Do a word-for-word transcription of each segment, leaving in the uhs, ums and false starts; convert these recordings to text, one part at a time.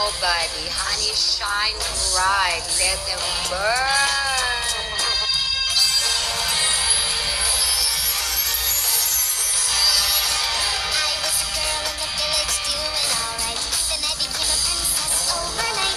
Nobody, honey, shine bright, let them burn. I was a girl in the village doing alright. Then I became a princess overnight.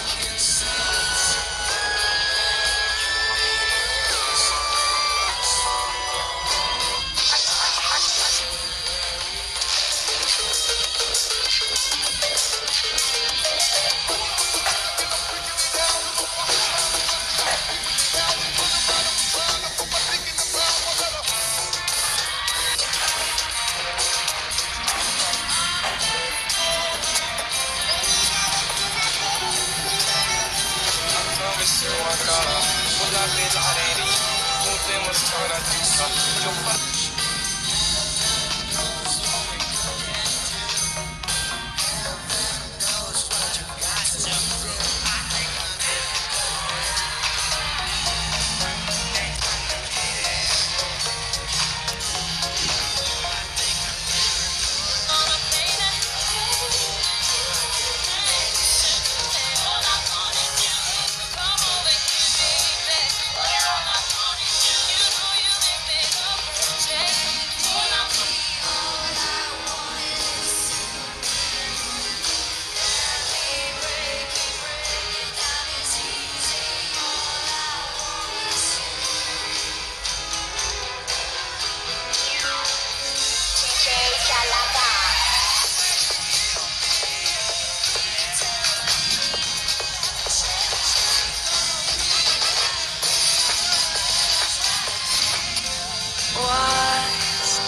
Wise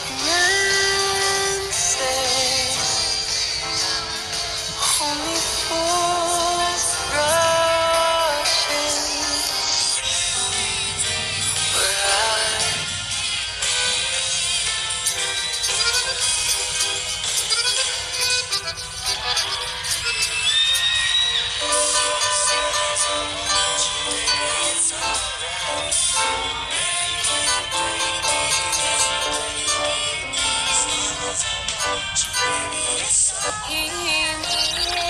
men say only fools rush in, but I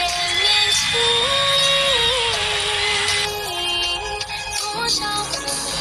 he